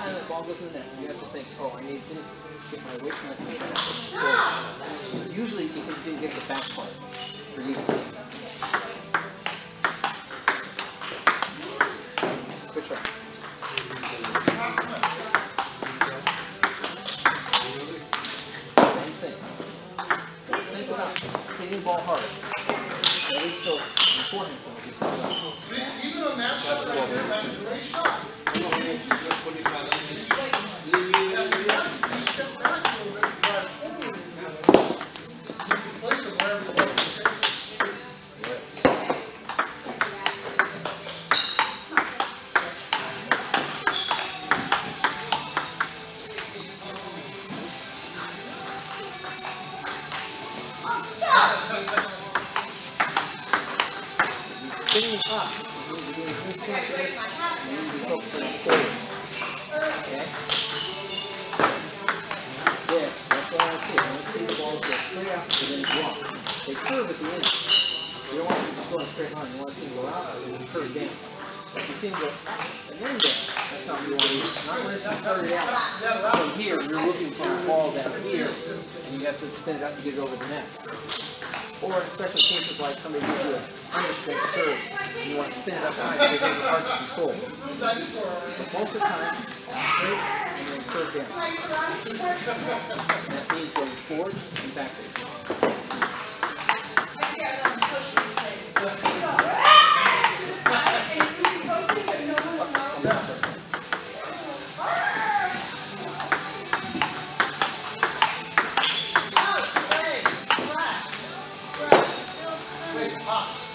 time that ball goes in the net, you have to think, oh, I need to get my weight from my feet. Usually, you can get the back part for you. Good try. Same thing. Think about hitting the ball hard. At least so beforehand. Even on that shot, that's a great shot. You step back a little bit and drive forward. You place it wherever you want to take it. Finish up. You're doing this and you need to focus on forward. Okay? Yeah, that's what I want to see. I want to see the balls go straight out and then drop. They curve at the end. You don't want them to go in a straight line. You want to see them go out and then curve down. If you see them go up and then down, that's not what you want to do. Not when it's started out. From here, you're looking for a ball down here, and you have to spin it up to get it over the net. Or in special cases like somebody gives you an underspin serve, you want to spin it up high because it's hard to control. But most of the time, straight and then curve down. And that means going forward and backwards. Pops.